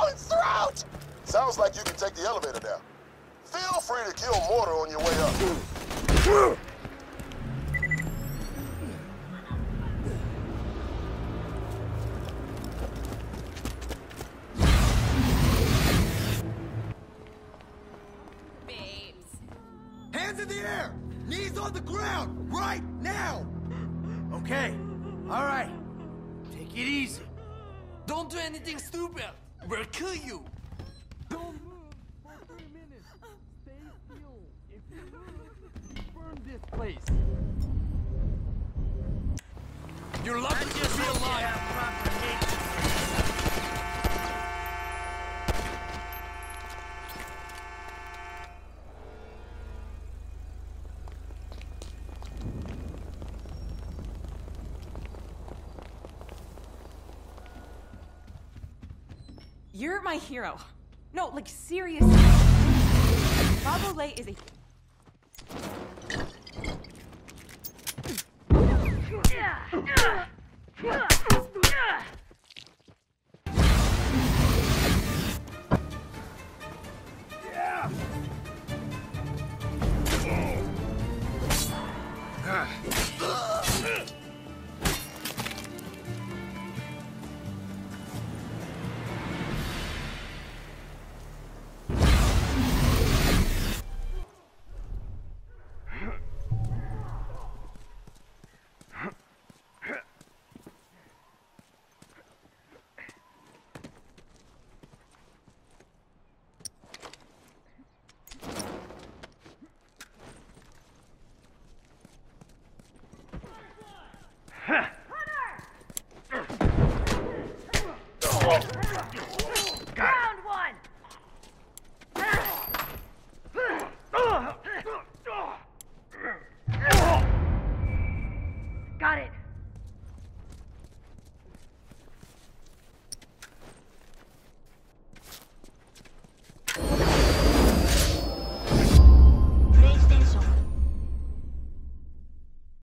his throat! Sounds like you can take the elevator now. Feel free to kill Mortar on your way up. Hands in the air! Knees on the ground! Right now! Okay. All right. Take it easy. Don't do anything stupid. We'll kill you. Don't move for 3 minutes. Stay still. If you move, burn this place. You're lucky to be alive. You're my hero. No, like seriously. Bravo Lay is a... Round one! Got it.